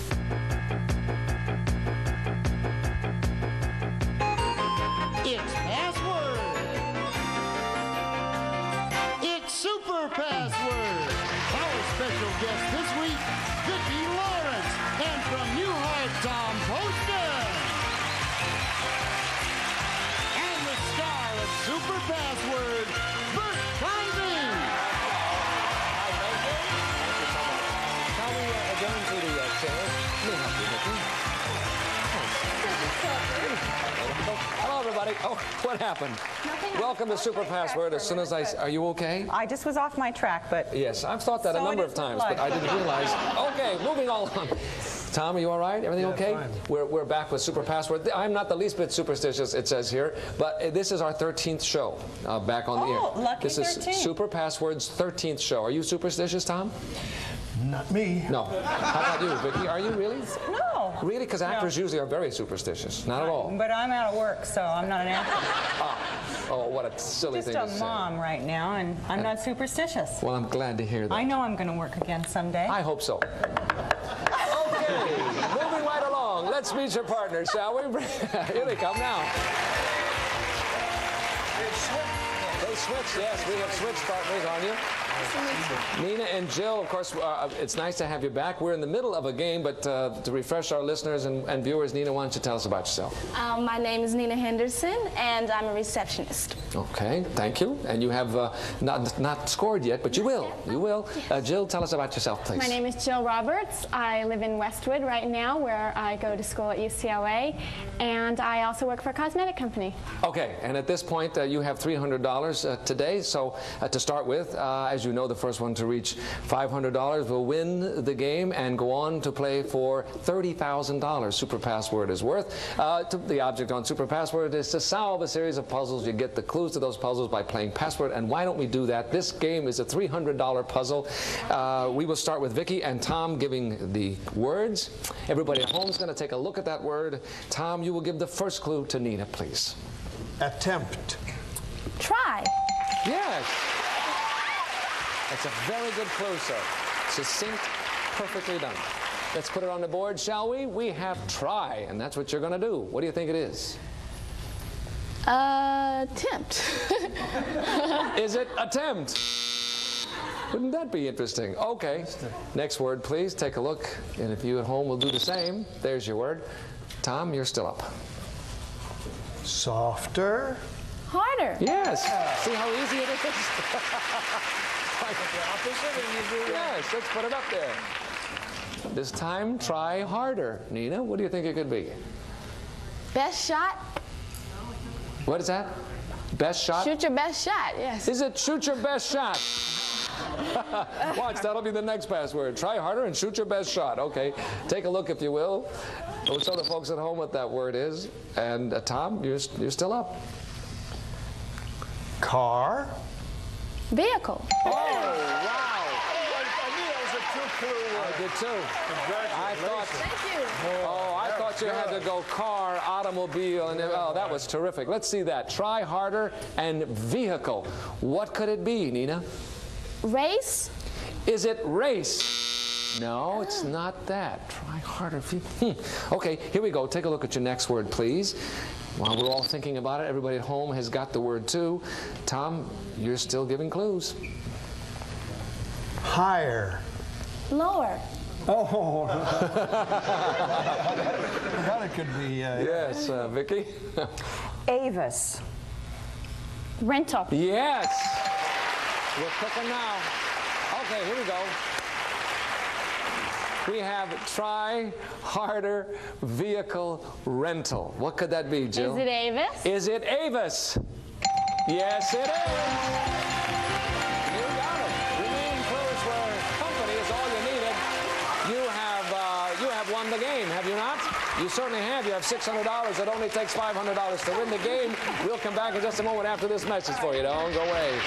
It's password. It's super password. Our special guest this week, Vicki Lawrence, and from New Heart, Tom Poston. And the star of super password, Bert Convy. Hi, thank you. Thank you so much. Shall we adjourn to the chairs? Let me help you, Vicki. Hello, everybody. Oh, what happened? Nothing. Welcome to Super Password. As soon as are you okay? I just was off my track, but... Yes, I've thought that a So number it of is with times, life. but I didn't realize. Okay, moving all on. Tom, are you all right? Everything okay? Fine. We're back with Super Password. I'm not the least bit superstitious, it says here, but this is our 13th show back on the air. Oh, lucky This 13. is Super Password's 13th show. Are you superstitious, Tom? Not me. No. How about you, Vicki? Are you really? No. Really? Because actors usually are very superstitious. Not at all. But I'm out of work, so I'm not an actor. Oh, what a silly Just thing to a say. mom right now, and I'm not superstitious. Well, I'm glad to hear that. I know I'm going to work again someday. I hope so. Okay, moving right along. Let's meet your partners, shall we? Here they come now. They switched, yes. We have switched partners on you. Nina and Jill, of course, it's nice to have you back. We're in the middle of a game, but to refresh our listeners and viewers, Nina, why don't you tell us about yourself? My name is Nina Henderson, and I'm a receptionist. Okay, thank you. And you have not scored yet, but you will. You will. Jill, tell us about yourself, please. My name is Jill Roberts. I live in Westwood right now, where I go to school at UCLA, and I also work for a cosmetic company. Okay, and at this point, you have $300 today. So to start with, as you know, the first one to reach $500 will win the game and go on to play for $30,000. Super Password is worth. The object on Super Password is to solve a series of puzzles. You get the clues to those puzzles by playing Password. And why don't we do that? This game is a $300 puzzle. We will start with Vicki and Tom giving the words. Everybody at home is going to take a look at that word. Tom, you will give the first clue to Nina, please. Attempt. Try. Yes. That's a very good clue, sir. Succinct, perfectly done. Let's put it on the board, shall we? We have try, and that's what you're going to do. What do you think it is? Attempt. Is it attempt? Wouldn't that be interesting? Okay. Next word, please. Take a look. And if you at home will do the same, there's your word. Tom, you're still up. Softer. Harder. Yes. See how easy it is? Yes, let's put it up there. This time, try harder. Nina, what do you think it could be? Best shot. What is that? Best shot? Shoot your best shot, yes. Is it shoot your best shot? Watch, that'll be the next password. Try harder and shoot your best shot. Okay, take a look if you will. We'll show the folks at home what that word is. And Tom, you're still up. Car. Vehicle. Oh, wow. I did too. I thought. Thank you. Oh, I thought you had to go car, automobile, and oh, that was terrific. Let's see that. Try harder and vehicle. What could it be, Nina? Race. Is it race? No, it's not that. Try harder. Okay, here we go. Take a look at your next word, please. While we're all thinking about it, everybody at home has got the word too. Tom, you're still giving clues. Higher. Lower. Oh. I thought it could be. Yes, Vicki. Avis. Rental. Yes. We're cooking now. Okay, here we go. We have try harder vehicle rental. What could that be, Jill? Is it Avis? Is it Avis? Yes, it is. You got it. Remaining clues were company is all you needed. You have won the game, have you not? You certainly have. You have $600. It only takes $500 to win the game. We'll come back in just a moment after this message for you. Don't go away.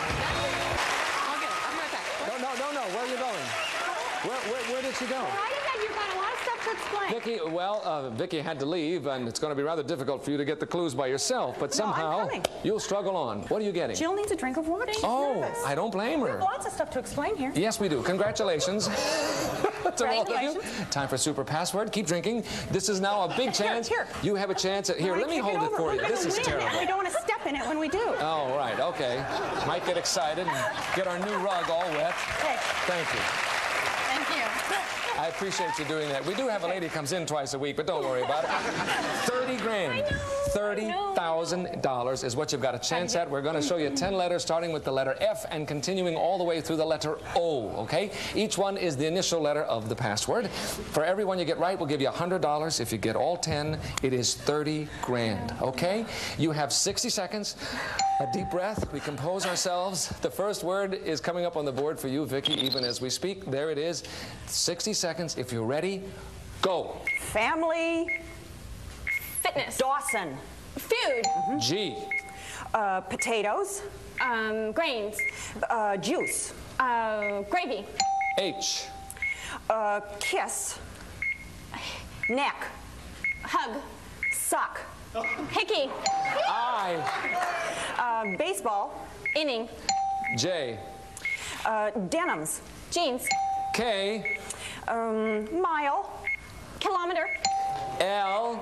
I'll get it. I'll be right back. No. Where are you going? Where did she go? Why did I you've got a lot of stuff to explain. Vicki, well, Vicki had to leave, and it's going to be rather difficult for you to get the clues by yourself, but somehow coming. you'll struggle on. What are you getting? Jill needs a drink of water. She's nervous. I don't blame We her. have lots of stuff to explain here. Yes, we do. Congratulations to both of you. Congratulations. Time for super password. Keep drinking. This is now a big chance. Here. You have a chance. Here, let me Kick hold it over. for you. We're This gonna is win, terrible. and we don't want to step in it when we do. Oh, right. Okay. Might get excited and get our new rug all wet. Hey. Thank you. Thank you. I appreciate you doing that. We do have a lady comes in twice a week, but don't worry about it. 30 grand. $30,000 is what you've got a chance at. We're going to show you 10 letters starting with the letter F and continuing all the way through the letter O, okay? Each one is the initial letter of the password. For every one you get right, we'll give you $100. If you get all 10, it is 30 grand, okay? You have 60 seconds. A deep breath. We compose ourselves. The first word is coming up on the board for you, Vicki, even as we speak. There it is. 60 seconds. If you're ready, go. Family. Fitness. Dawson. Food. G. Potatoes. Grains. Juice. Gravy. H. Kiss. Neck. Hug. Suck. Hickey. I. Baseball. Inning. J. Denims. Jeans. K. Mile. Kilometer. L.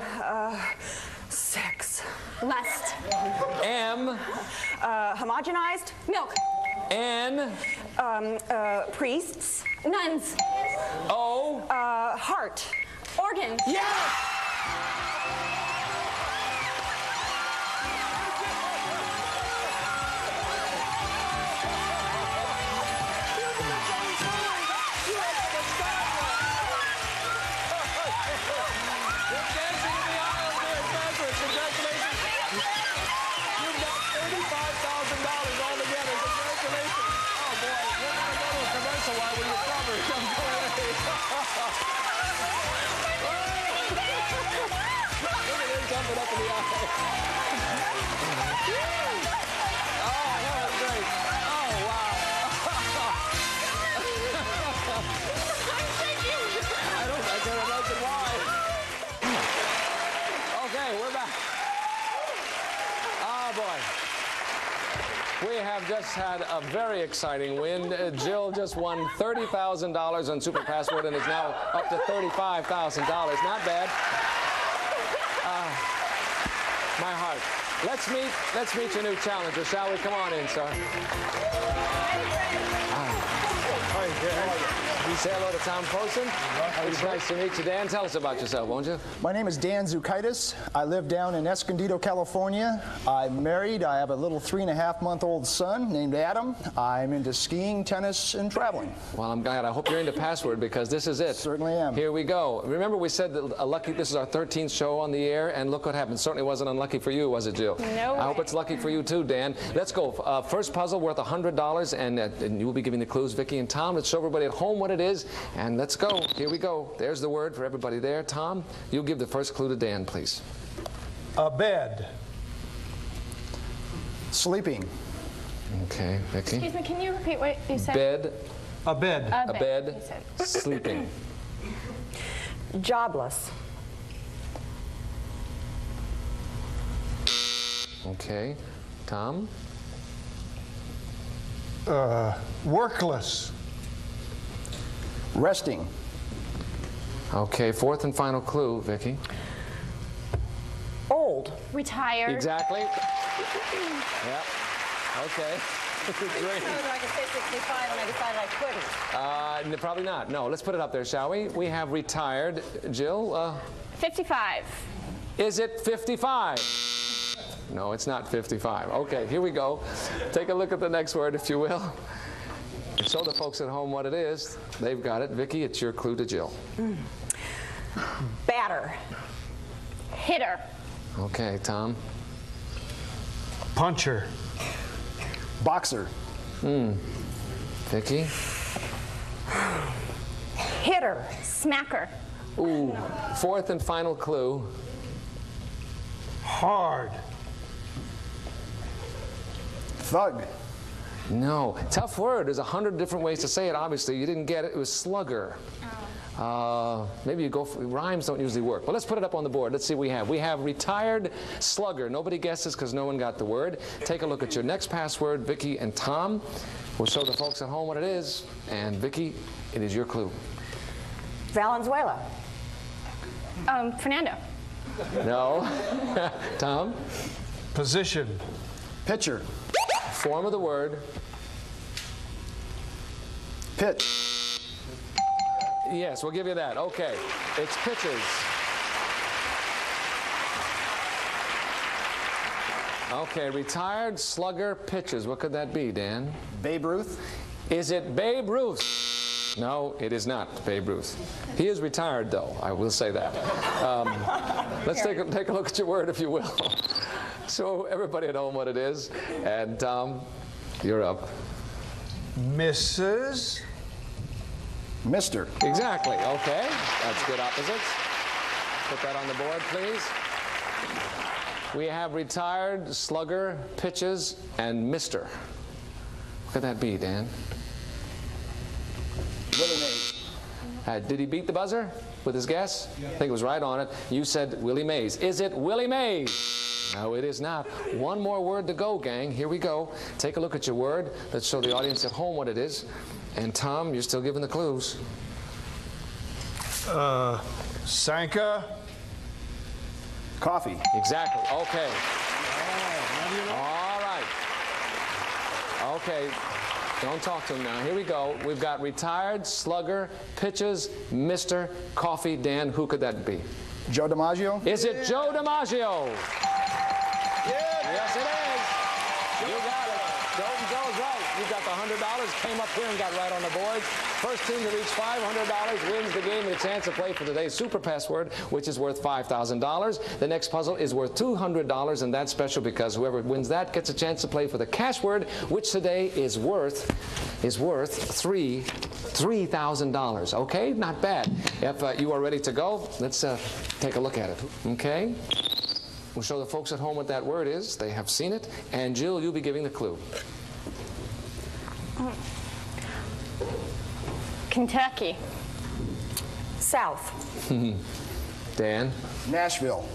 6. Lust. M. Homogenized. Milk. N. Priests. Nuns. O. Heart. Organs. Yes! We have just had a very exciting win. Jill just won $30,000 on Super Password and is now up to $35,000. Not bad. My heart. Let's meet your new challenger, shall we? Come on in, sir. Hi, Dan. Say hello to Tom Poston. It's nice to meet you, Dan. Tell us about yourself, won't you? My name is Dan Zukaitis. I live down in Escondido, California. I'm married. I have a little 3.5-month-old son named Adam. I'm into skiing, tennis, and traveling. Well, I'm glad. I hope you're into Password because this is it. Certainly am. Here we go. Remember we said that this is our 13th show on the air, and look what happened. Certainly wasn't unlucky for you, was it, Jill? No I hope way. it's lucky for you too, Dan. Let's go. First puzzle worth $100, and you will be giving the clues, Vicki and Tom. Let's show everybody at home what it is, and let's go. Here we go. There's the word for everybody there. Tom, you give the first clue to Dan, please. A bed. Sleeping. Okay, Vicki. Excuse me, can you repeat what you said? Bed, A bed. a bed, you said. sleeping. Jobless. Okay, Tom. Workless. Resting. Okay, fourth and final clue, Vicki. Old. Retired. Exactly. Yeah. Okay. Great. I could say 65 and I decided I couldn't. Probably not. No, let's put it up there, shall we? We have retired. Jill, 55. is it 55? No, it's not 55. Okay, here we go. Take a look at the next word, if you will. Show the folks at home what it is. They've got it. Vicki, it's your clue to Jill. Batter. Hitter. Okay, Tom. Puncher. Boxer. Vicki. Hitter. Smacker. Ooh. Fourth and final clue. Hard. Thug. No. Tough word. There's 100 different ways to say it. Obviously, you didn't get it. It was slugger. Maybe you go for rhymes don't usually work. But let's put it up on the board. Let's see what we have. We have retired slugger. Nobody guesses because no one got the word. Take a look at your next password, Vicki and Tom. We'll show the folks at home what it is. And Vicki, it is your clue. Valenzuela. Fernando. No. Tom? Position. Pitcher. Form of the word. Pitch. Yes, we'll give you that. Okay. It's pitches. Okay, retired slugger pitches. What could that be, Dan? Babe Ruth. Is it Babe Ruth? No, it is not Babe Ruth. He is retired, though. I will say that. Let's take a look at your word, if you will. Show everybody at home what it is. And Tom, you're up. Mrs. Mr. Exactly. Okay. That's good opposites. Put that on the board, please. We have retired, slugger, pitches, and Mr. What could that be, Dan? Willie Mays. Did he beat the buzzer with his guess? Yeah. I think it was right on it. You said Willie Mays. Is it Willie Mays? No, it is not. One more word to go, gang. Here we go. Take a look at your word. Let's show the audience at home what it is. And Tom, you're still giving the clues. Sanka. Coffee. Exactly. Okay. All right. Okay. Don't talk to him now. Here we go. We've got retired, slugger, pitches, Mr. Coffee. Dan, who could that be? Joe DiMaggio. Is it Joe DiMaggio? Yes, it is. You got it. Joe's right. You got the $100, came up here and got right on the board. First team to reach $500 wins the game and a chance to play for today's super password, which is worth $5,000. The next puzzle is worth $200, and that's special because whoever wins that gets a chance to play for the cash word, which today is worth $3,000. Okay, not bad. If you are ready to go, let's take a look at it. Okay. We'll show the folks at home what that word is. They have seen it. And Jill, you'll be giving the clue. Kentucky. South. Dan? Nashville.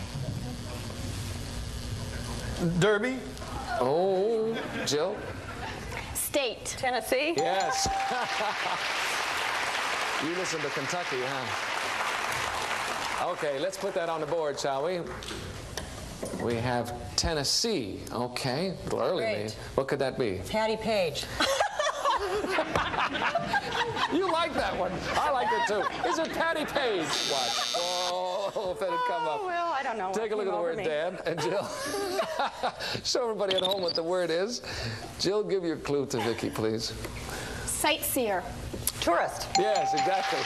Derby. Oh, Jill? State. Tennessee. Yes. You listen to Kentucky, huh? Okay, let's put that on the board, shall we? We have Tennessee. Okay, a little early. Great. What could that be? Patty Page. You like that one. I like it too. Is it Patty Page? Watch. Oh, if it had come up. Well, I don't know. Take a look at the word, Dan and Jill. Show everybody at home what the word is. Jill, give your clue to Vicki, please. Sightseer. Tourist. Yes, exactly.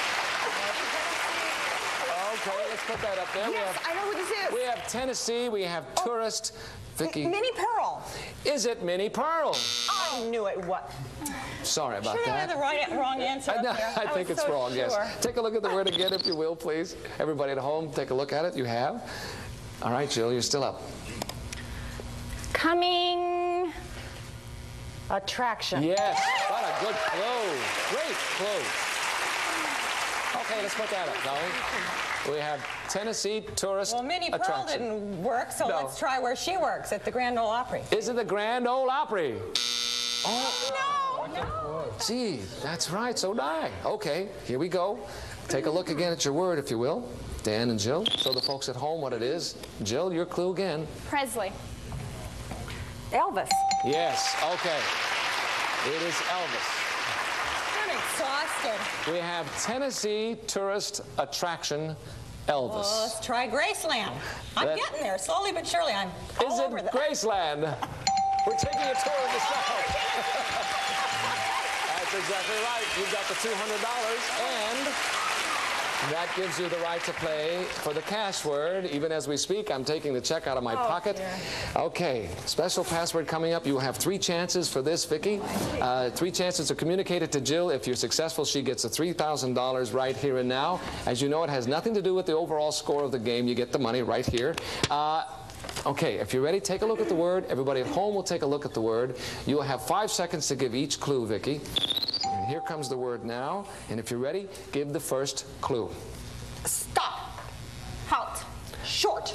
Okay, let's put that up there. Yes, I know what this is. We have Tennessee. We have tourist. Vicki. Minnie Pearl. Is it Minnie Pearl? I knew it. What? Sorry about Should I that. have the wrong answer up there? I think was it's so wrong, sure. yes. Take a look at the word again, if you will, please. Everybody at home, take a look at it. You have. All right, Jill, you're still up. Coming. Attraction. Yes. What a good clue. Great clue. Okay, let's put that up, shall we? We have Tennessee tourist Well, Minnie Pearl attraction. didn't work, so No. let's try where she works, at the Grand Ole Opry. Is it the Grand Ole Opry? Oh, No. gee, that's right, so did I. Okay, here we go. Take a look again at your word, if you will. Dan and Jill, show the folks at home what it is. Jill, your clue again. Presley. Elvis. Yes, okay. It is Elvis. I'm exhausted. We have Tennessee tourist attraction Elvis. Well, let's try Graceland. I'm That- getting there, slowly but surely. I'm all Is it over that. Graceland? We're taking a tour of the South. That's exactly right. You've got the $200, and that gives you the right to play for the cash word. Even as we speak, I'm taking the check out of my pocket. dear. Okay, special password coming up. You will have 3 chances for this, Vicki. 3 chances to communicate it to Jill. If you're successful, she gets the $3,000 right here and now. As you know, it has nothing to do with the overall score of the game. You get the money right here. Okay, if you're ready, take a look at the word. Everybody at home will take a look at the word. You'll have 5 seconds to give each clue, Vicki. And here comes the word now. And if you're ready, give the first clue. Stop. Halt. Short.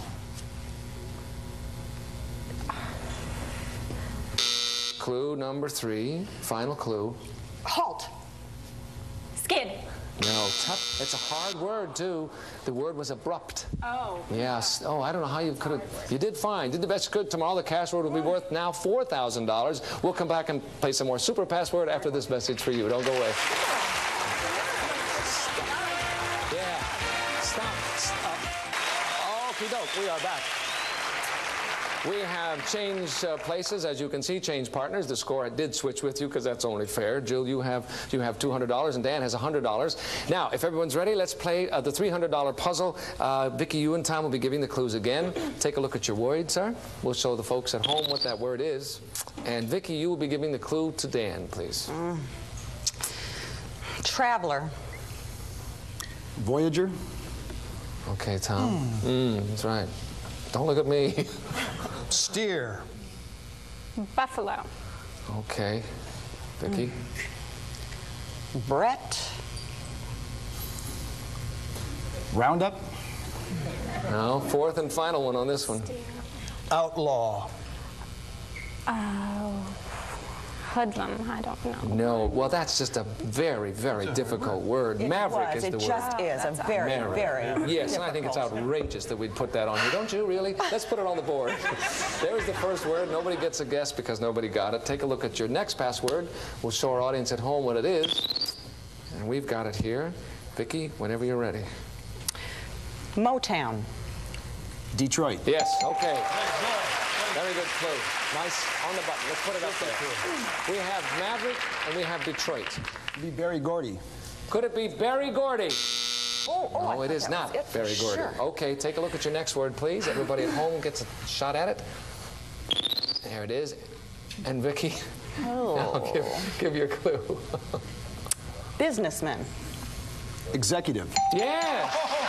Clue number 3, final clue. Halt. Skid. No, tough. It's a hard word, too. The word was abrupt. Oh. Yes. Oh, I don't know how you could have. You did fine. Did the best you could. Tomorrow the cash word will be worth now $4,000. We'll come back and play some more super password after this message for you. Don't go away. Yeah. Stop. Okie doke. We are back. We have changed places, as you can see, changed partners. The score did switch with you because that's only fair. Jill, you have $200 and Dan has $100. Now, if everyone's ready, let's play the $300 puzzle. Vicki, you and Tom will be giving the clues again. Take a look at your word, sir. We'll show the folks at home what that word is. And Vicki, you will be giving the clue to Dan, please. Traveler. Voyager. Okay, Tom. That's right. Don't look at me. Steer. Buffalo. Okay. Vicki? Brett. Roundup. No, 4th and final one on this one. Outlaw. Oh. Hoodlum. I don't know. No, well, that's just a very, very difficult word. Maverick is the word. It just is a very, Maverick. very Yes, and I think it's outrageous that we'd put that on here. Don't you, really? Let's put it on the board. There's the first word. Nobody gets a guess because nobody got it. Take a look at your next password. We'll show our audience at home what it is. And we've got it here. Vicki, whenever you're ready. Motown. Detroit. Yes, okay. Very good clue. Nice on the button. Let's put it up there. We have Maverick and we have Detroit. Be Berry Gordy. Could it be Berry Gordy? Oh, No, it is not Berry Gordy. Sure. Okay, take a look at your next word, please. Everybody at home gets a shot at it. There it is. And Vicki, now give your clue. Businessman. Executive. Yeah!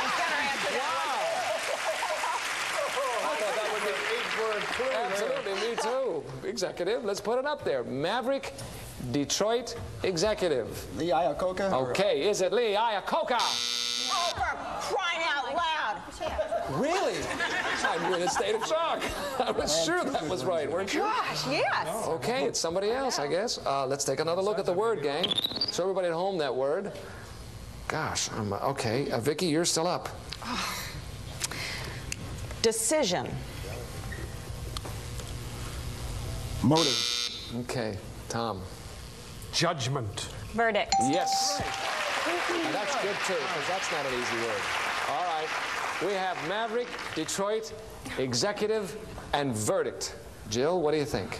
Absolutely, me too. Executive, let's put it up there. Maverick, Detroit, executive. Lee Iacocca. Okay, is it Lee Iacocca? Oh, for crying out loud. Really? I'm in a state of shock. I was sure that was right, weren't you? Gosh, yes. Okay, it's somebody else, I guess. Let's take another look at the word, gang. Show everybody at home that word. Gosh, okay. Vicki, you're still up. Decision. Motive. Okay, Tom. Judgment. Verdict. Yes. And that's good, too, because that's not an easy word. All right. We have Maverick, Detroit, executive, and verdict. Jill, what do you think?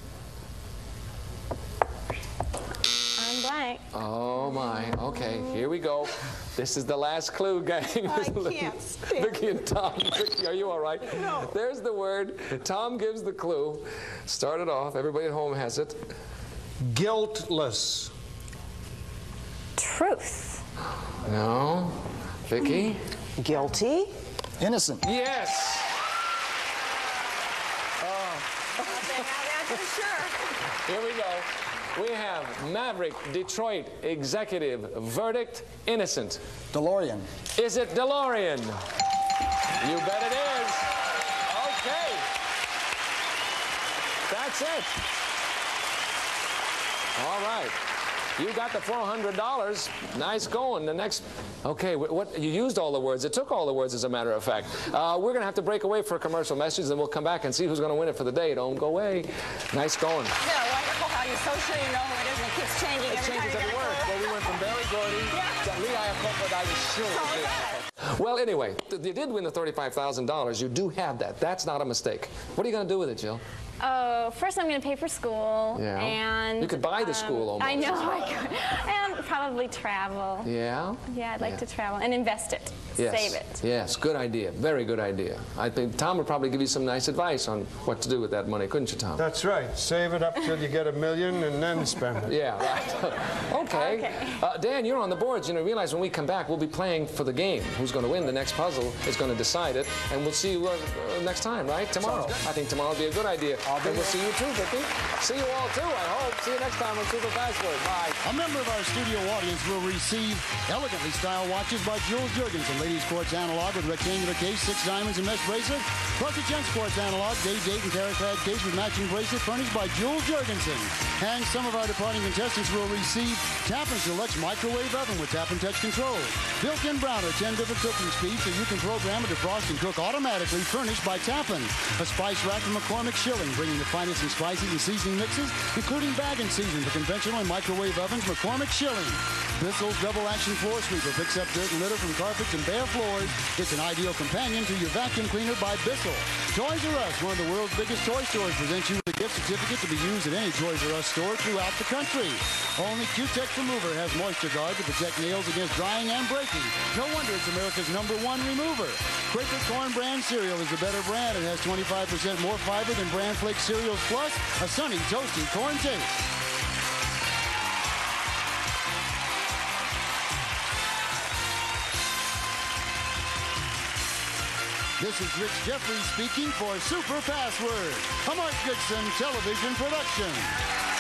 I'm blank. Oh, my. Okay, here we go. This is the last clue, gang. I can't stand Vicki and Tom. Vicki, are you all right? No. There's the word. Tom gives the clue. Start it off. Everybody at home has it. Guiltless. Truth. No. Vicki? Guilty. Innocent. Yes. Here we go. We have Maverick, Detroit, executive, verdict, innocent. DeLorean. Is it DeLorean? You bet it is. Okay. That's it. All right. You got the $400. Nice going. The next, okay, what you used all the words. It took all the words, as a matter of fact. We're going to have to break away for a commercial message, and we'll come back and see who's going to win it for the day. Don't go away. Nice going. Yeah, wonderful how you're so sure you know who it is and it keeps changing It every time changes you every get a word. clue. Well, we went from Berry Gordy to Lee Iacocca, but I was sure it was Lee Iacocca. Well, anyway, you did win the $35,000. You do have that. That's not a mistake. What are you going to do with it, Jill? Oh, first I'm going to pay for school. Yeah. And you could buy the school almost. I know I could. And probably travel. Yeah? Yeah, I'd like to travel and invest it. Yes. Save it. Yes, good idea. Very good idea. I think Tom would probably give you some nice advice on what to do with that money, couldn't you, Tom? That's right. Save it up till you get $1 million and then spend it. Yeah, right. Okay. Dan, you're on the boards. You know, realize when we come back, we'll be playing for the game. Who's going to win the next puzzle is going to decide it. And we'll see you next time, right? Tomorrow. I think tomorrow will be a good idea. And we'll see you too, Vicki. See you all too, I hope. See you next time on Super Password. Bye. A member of our studio audience will receive elegantly styled watches by Jules Jurgensen. Ladies Quartz Analog with rectangular case, 6 diamonds and mesh bracelet. Plus a Gents Quartz Analog, date and carrot clad case with matching bracelet furnished by Jules Jurgensen. And some of our departing contestants will receive Tappan Select's microwave oven with tap and touch control. Built-in browner, 10 different cooking speeds so you can program it to defrost and cook automatically, furnished by Tappan. A spice rack from McCormick Schilling, bringing the finest in spices and seasoning mixes, including bag and season for conventional and microwave ovens, McCormick Schilling. Bissell's double action floor sweeper picks up dirt and litter from carpets and bare floors. It's an ideal companion to your vacuum cleaner by Bissell. Toys R Us, one of the world's biggest toy stores, presents you with a gift certificate to be used at any Toys R Us store throughout the country. Only Q-Tex Remover has moisture guard to protect nails against drying and breaking. No wonder it's America's #1 remover. Quaker Corn Brand cereal is the better brand and has 25% more fiber than Bran Flake cereals, plus a sunny, toasty corn taste. This is Rich Jeffries speaking for Super Password, a Mark Goodson television production.